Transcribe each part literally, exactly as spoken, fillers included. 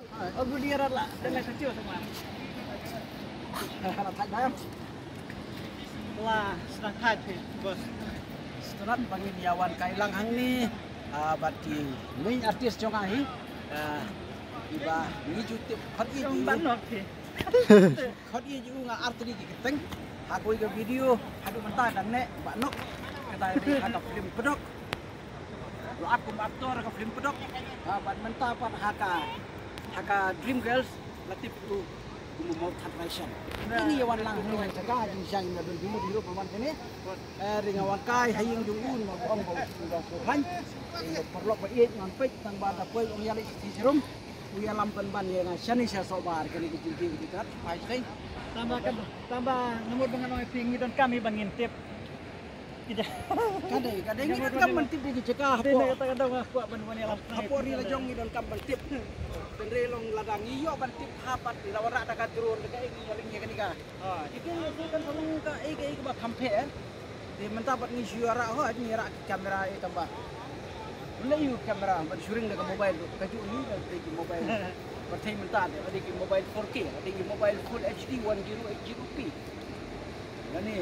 Oh, budiran lah, dengan kecil teman. Harap saya. Lah, sedang haji, bos. Setelah panggil Yawan Kailang hang ni, bati ni artis jong ahi, iba ni jutip khot i Yang banok sih. khot i ju nga artri ki keteng, aku iga video, adu mentah dan nek banok, kata ni hadap film pedok. Lo aku aktor ke film pedok, bat mentah pat haka, haka Dream Girls, latip tu Ibu mau translation. Ini Yawan lang ni yang jaga jing siang ina dun jumur hidup paman kene. Eh ringawan kai haying dungun mau ong bau bau kuhan. Eh perlok baik ngan pek tang bada poi ong yali di serum. Uya lampan ban yang sani sia sobar kene di jing di kat. Pai sai. Tambah kan, tambah nomor dengan orang pingi dan kami bangin tip. Tidak. Kadai kadai ni kan mentip di jaga Tidak apa. kata-kata aku benar-benar lam. Apa ri la jong ni don kam mentip. Penrelong ladang iyo bantip hapat di lawara ada turun dekat ini paling ya kenika. Ah, itu itu kan tolong ka ai ai ba kampe. Di mentapat ni suara ho ni rak kamera ai tambah. Melayu kamera ban syuring dekat mobile tu. Kaju ni dari mobile. Pertai mentah ada di mobile four K, ada di mobile full H D one zero eight zero p. Dan ni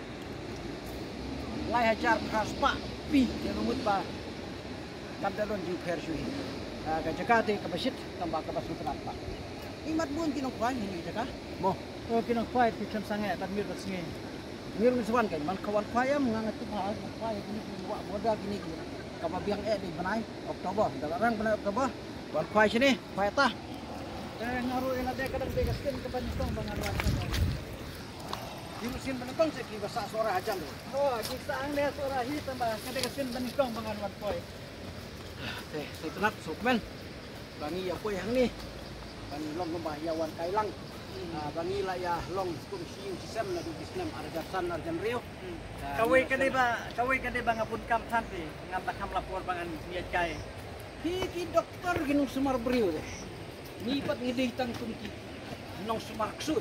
lai hajar khaspa pi yang rumut ba. Kamdalon ju persui. Ka Jakarta ke Basit tambah ke Basit Kelapa. Imat bun kinong kuan ini Jakarta. Mo. Oh, kinong kuat di dalam sangat dan mir bersih. Mir miswan kan man kawan kuaya mengangat tu hal kuaya ini buat modal gini. Kama biang eh di benai Oktober. Dalam benai Oktober. Kawan kuaya sini, kuaya tah. Eh ngaruh ina dia kadang dia skin ke Banyuwangi bangaruan. Di musim penentang saya kira bahasa suara aja loh. Oh, kita angin suara hit tambah kadang skin Banyuwangi bangaruan koi. Teh, saya tenat sukmen. Bangi apa yang ni? Bangi long lembah Yawan Kailang. Bangi lah ya long kum siu sistem na di sistem arjasan arjan rio. Kawai kadai ba, kawai kadai ba ngapun kam tanti, ngam tak kam lapor bangan niat kai. Hiki dokter ginung semar brio deh. Nipat ngidih tang kumki. Nong semar ksui.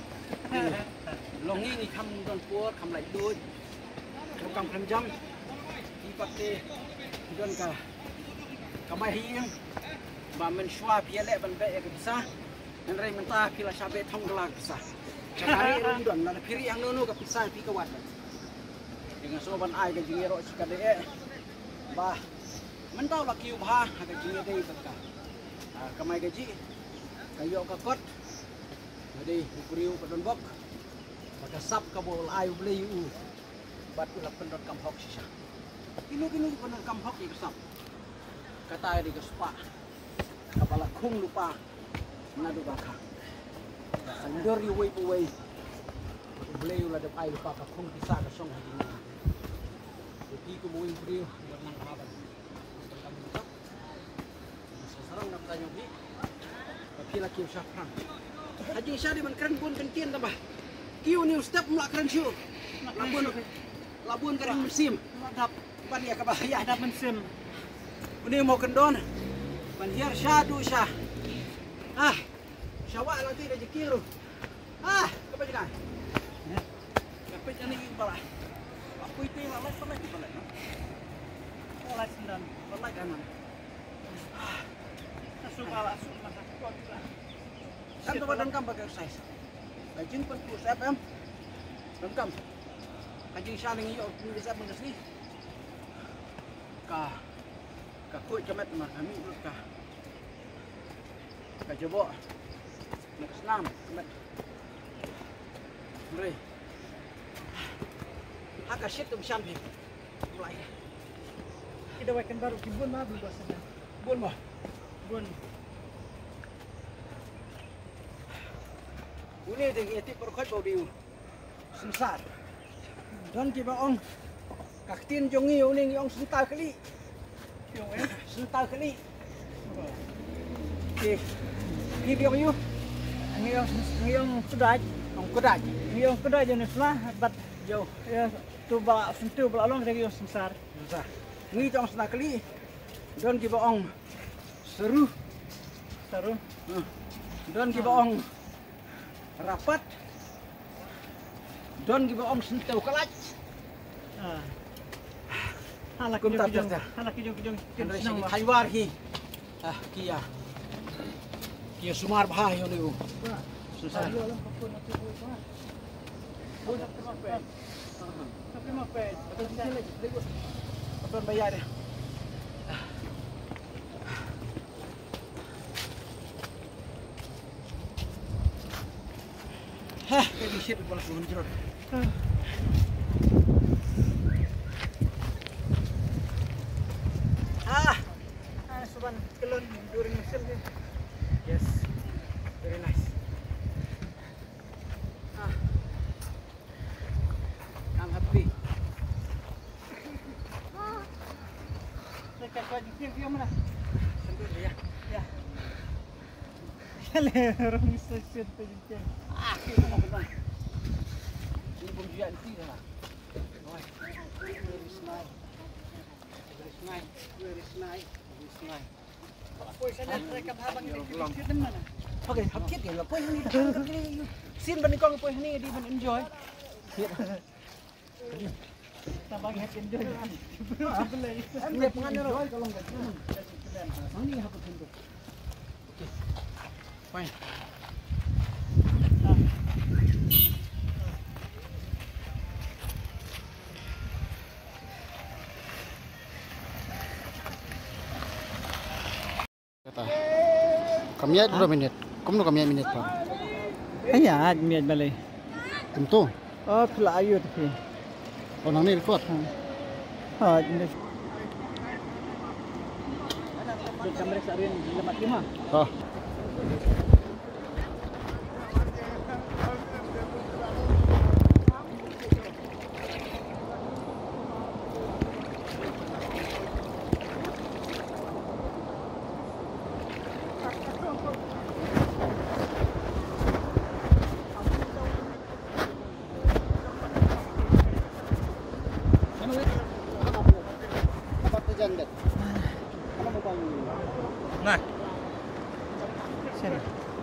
Long ini kam don puor kam lai dud. Kam kam jam. Nipat deh don ka kamai hiang ba men shwa piale ban be ke bisa dan rai mentah pila sabe thong gelar bisa cakari rum don na piri yang nono ke bisa pi ke wat dengan soban ai ke jingero sikade e ba mentau la kiu bha ke jinge dei ka kamai gaji kayo ka kot jadi ukriu ka don bok maka sap ka bol ai blei u bat ula pendot kam hok sisa kinu kinu pendot kam hok i sap kata di kespa kepala kung lupa ngadu baka sanjor yu wei wei bleu la de pai lupa ka kung bisa ka song hadi ni di ku buin brio nang haban kamu tak sarang nak tanya bi tapi la kiu syafran haji syari man keren pun kentien tambah kiu new step mulak keren syu labun labun keren musim Dap ban ya ka bahaya dap mensim. Ini mau kendon, banjir syadu syah. Ah, syawak nanti rezeki lu. Ah, apa juga? Tapi jangan ini balai. Aku itu balai balai balai. Balai sendan, Balai kanan. Asu balai asu masak kok. Kan tu badan kam pakai size. Kajing pun tu siap em. Dan kam. Kajing saling iyo bisa mengesni. Kah. Kakuk cemet mar kami kah. Kajebo. Nak senam cemet. Mari. Agak shit tu sampai. Mulai. Kita wakan baru kibun mah belum bahasa. Bun mah. Bun. Ini dengan tip perkot bau diu. Sensar. Dan kita ong. Kaktin jongi uning ong sentar kali. Yung eh. Sentar kali. Okey. Ni biong you. Ngiyong ngiyong sudah, Ong kodaj. ngiyong sudah jenis lah, bat Jauh. ya tu bala sentu bala long dari sensar. Susah. Ni jong sentar kali. Dan kita ong seru. Taruh. Dan kita ong rapat. Dan kita ong sentuh kelaj. Ah. Halak Kum kijong tak kijong. tak. Halak kijong kijong. Henry Taiwan hi. Ah, kia. Kia sumar bah yo niku. Susah. Betul bayar dia. Hah, kayak di shit bola suhun jerot. Ah, Ah, suban kelon during musim ni. yes, very nice. Ah, I'm happy. Dekat kau di view mana? Sambil ya. Ya. Kali orang stasiun tu je. Ah, kita mau benar. Ini bom juga di sini lah. Oi, very nice. Very nice, very nice, very nice. Poi sana mereka habang ni di di mana? Okay, hấp thiết thì là quên đi, xin bên con quên đi đi bên enjoy. Tambah happy enjoy. Em đẹp ngan rồi, kalau enggak cuma. Ini hấp thiết. Okay. Fine. Kata. Kami ada berapa minit? Kamu kami minit pak? Ayah, miat balai. Tentu. Oh, kelak ayu tu. Oh, nang ni record. Ha, ini. Kamera sarin lemat lima. Oh. Nah, sini.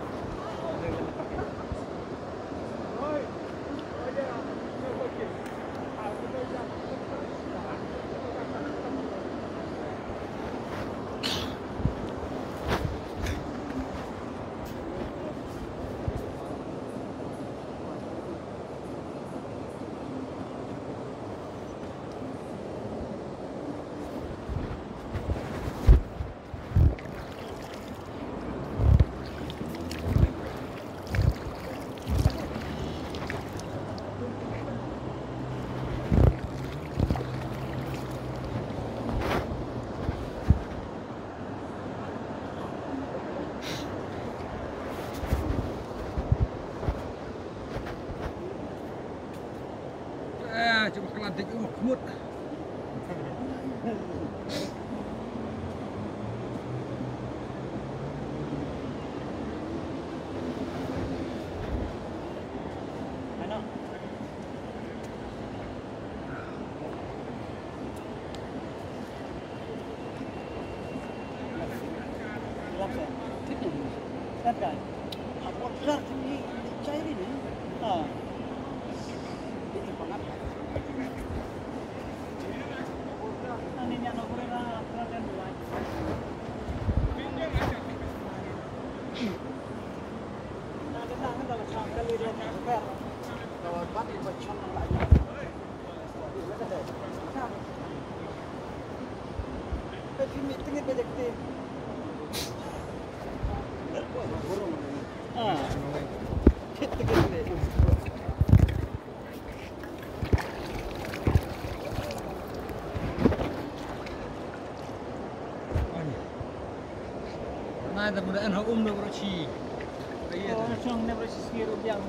cuma kelantik umur kemut. Ano? Gelap saya. Itu. Gelap kan? Apa berat ini cair ini? Ah. Itu banget. Ani niya no kure na traten bulan. Ada tangan dalam sangkal dia nak per. Kalau bat itu macam lagi. Tapi meeting itu dekati. Ah. Kita kita. Nay là một đứa ăn hậu um được rồi chỉ. Oh, macam ni berisi siru biang.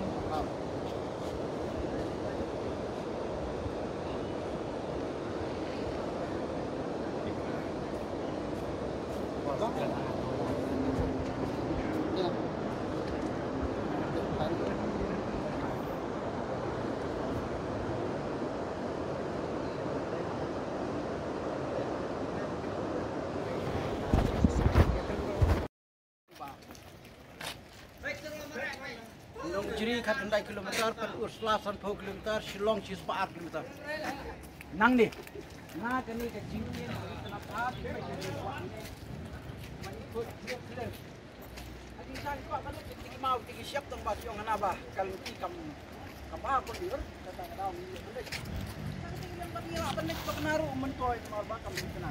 Jadi kat hundai kilometer, per ur selasan puluh kilometer, Shillong cis empat kilometer. Nang ni, nah kini ke jingkin, kenapa? Ikut dia sang kau kan tinggi mau tinggi siap tong bas yang apa kalau ti kam kam apa dia kata kau ni benar yang bagi lah benar kau naruh mentoi mal bakam kena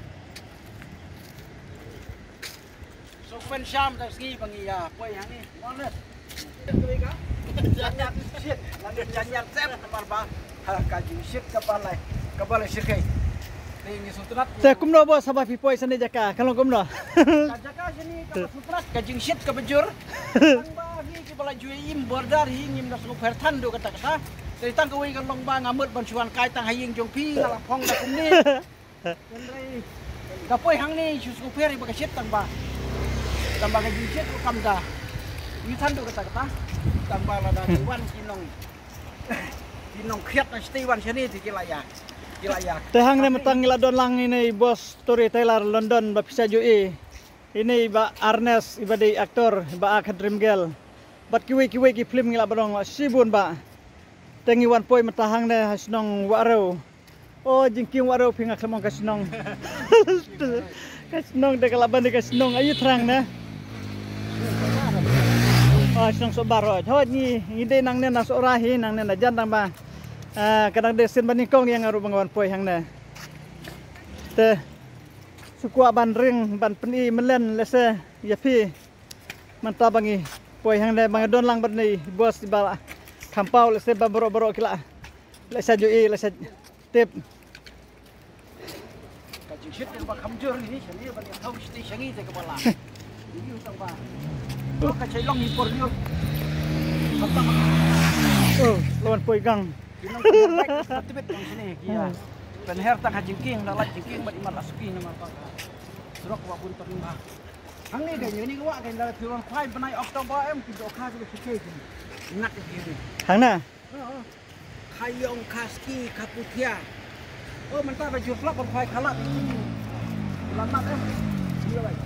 so pen sham tak ski bangi ya koi yang ni mana mereka jangan shit lanjut jangan sep mal ba kaji shit kepala kepala shirkai ini sutrat Te kumno bo sabah pipoi sane jaka kalau kumno jaka sini kalau sutrat kajing shit ke bejur tang bagi ke bala juim bordar hingim das lupertan do kata kata dari tang kawai kan long ba ngamut bancuan kai tang haying jong pi ngala phong da kumni kendrai kapoi hang ni susu peri baka shit tang ba tang ba kajing shit ko kam da yutan do kata kata tang ba la da wan kinong kinong khiat na stiwan sini dikilaya kilaya Tehang ne metang ngila don lang ini bos storyteller London ba pisa jui. Ini ba Arnes ibadi aktor ba ak dream girl. Bat kiwi kiwi ki film ngila badong sibun ba. Tengi wan poi metahang ne hasnong waro. Oh jingking waro pinga klamong kasnong. Kasnong de kalaban de kasnong ayu terang ne. Oh snong sobar ho. Hot ni ide nang ne na sorahi nang ne na jandang ba. Ah, kadang desin banikong yang ngaru bangawan poi hang na. Te sukua ban ring ban peni melen lese yapi mantabangi poi hang na bangadon lang bani bos di bala kampau lese baboro-boro kila. Lese jui lese tip. Kajing shit yang bak hamjur ni sini bani tahu sti syangi te kepala. Ini utang ba. Oh kacai long impor yo. Pertama. Oh, lawan poi gang. Kinong baik tibet di sini kia. Penher tang hajingking dah laj jingking bat imar lasuki nama apa. Surok wa pun ternah. Hang ni dia ni gua kan dalam tuang kwai benai Oktober em ki dokha ke sikit ni. Nak ke ni. Hang na. Ha. Kayong kaski kaputia. Oh mentah baju flap on kwai khalat. Lamat em. Dia baik.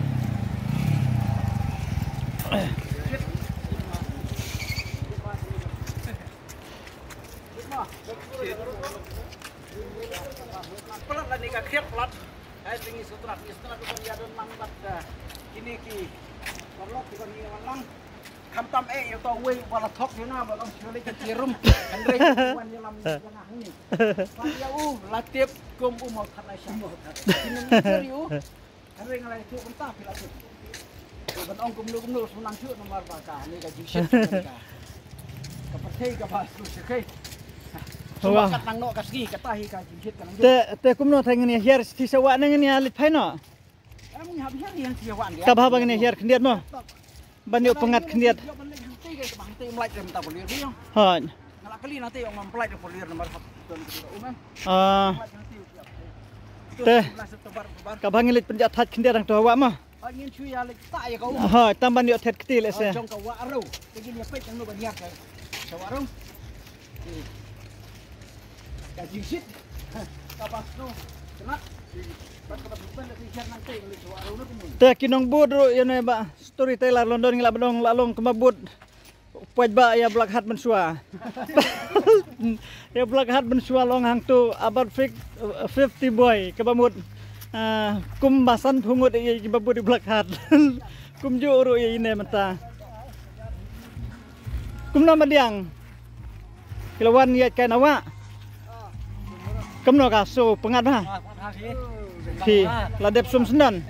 Pelat lah ni kakek pelat. Hai tinggi sutrat, sutrat bukan dia don mambat dah. Kini ki, perlok bukan dia malang. Kamtam eh yang tahu wei bala thok ni na bala sekali kecirum. Andre bukan dia lam tengah ni. Saya u latip kum u mau that lai syam. Kini ni u. Andre ngalai tu entah bila tu. Ben ong kum lu kum lu sunang syut nomor baka ni ka jingsit ka. Kapatei ka bas tu sekei. Wah, kat nang nok kasgi katahi ka jingsit kan. Te te kumno thang ni hier ti sawa nang ni alit phai no. Am ni habis ni yang siawan dia. Ka ba bang ni hier kendiat mo. Ban yo pengat kendiat. Ha. Ngalak kali nanti yang mempelai di polir nomor satu umum. Ah. Te. Ka bang lit penjat hat kendiat ang to wa mo. Angin cuy alik tak ya kau. Ha, tamban yo thet ketil ese. Jong kau waro. Tegi ni pet yang lu banyak kan. Sawaro. Gaji sit. Kapas tu. Kenap. Te kinong bud ro yan ba storyteller London ngila badong lalong kemabud puaj ba ya black hat mensua. Ya black hat mensua long hang tu about fifty boy kebamut uh, kum basan pungut ya kebabud di black hat. Kum jo ro ya ine menta. Kum nama diang. Kilawan ya kain awak. Kemno ka so pengat ha. Thì là đẹp sum sendan.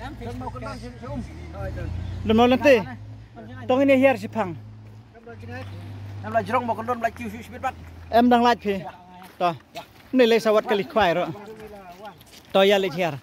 Đừng mau lên tê. Tông ini hier sipang. Em là jerong mau kendon like you speed bat. Em đang like phi. To. Ini le sawat kali khwai ro. To ya le hier.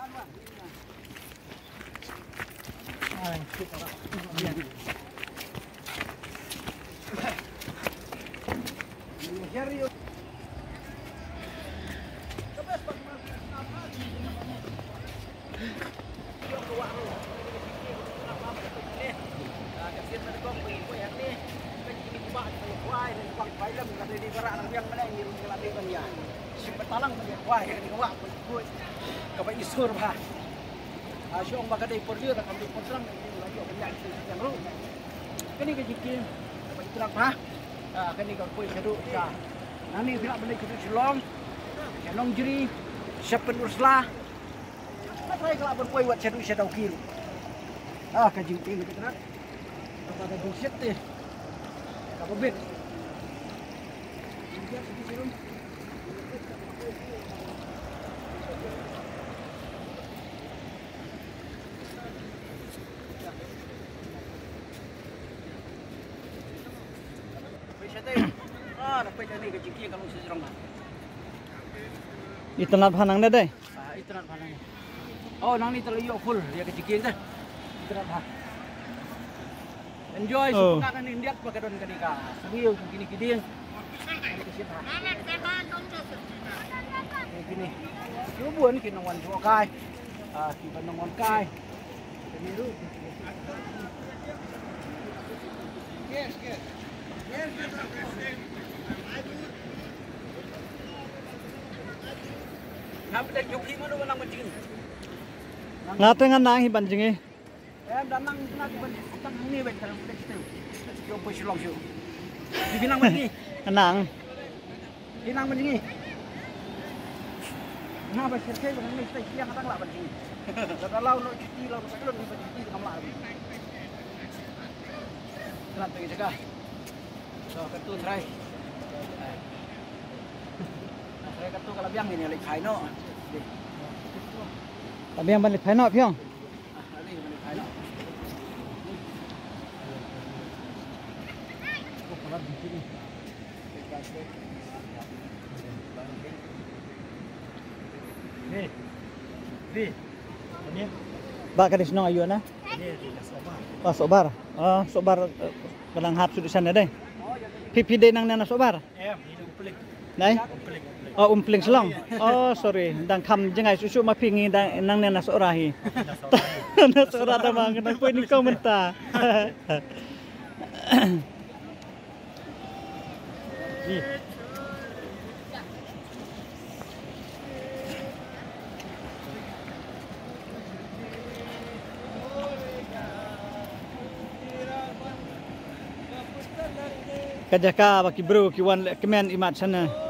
Talang banyak wah yang dibawa pun kapai isur bah asyong bakadai pordir akan diporang ini lagi banyak yang ru kini kejikin kapai terang bah kini kau pun seduk ya nani bila beli kedua silong silong jeri sepen urslah apa saya kalau berpoi buat seduk sedau kiri ah kejikin gitu kan Ada bullshit deh. Apa bet? Ah, dapat ni kecil kalau sejarah mah. Itenat hanang na day. Ah, itulah panahnya. Oh, nang ni terlalu full dia kecil dah. Itulah bah. Enjoy Oh. suka kan India pakai don kanika. Sebiu gini gini. Gini. Chú buồn kì nông quan chùa cai. À, kì vẫn nông quan cai. Yes, yes. Yes, Ngapa dah joki mana orang macam ni? Ngate nga nang hiban jingi. Em dah nang nak buat tang ni baik dalam budak kita. Jom pergi long show. Di binang macam ni. Nang. Binang macam ni. Nah, pasal saya dengan ni saya siang datang lah macam ni. Kalau nak cuti lah, kalau nak cuti dengan lah. Kenapa pergi cakap? So, ketut try. Saya ketut kalau biang ni lek khai no. Tapi yang balik phai no phiong. Ni. Ni. Ni. Ba kadis no ayu na. Oh, sobar. Oh, sobar kadang hap sudah sana deh. Pipi day nang nana sobar. Em, ni umplik. Nai. Umplik. Oh, umpling selong. Oh, sorry. Dang kam jengai susu ma pingi dang nang nana sorahi. Nana sora ta mang nang poi ni kau menta. Ni. Kajaka baki bro ki wan kemen imat sana.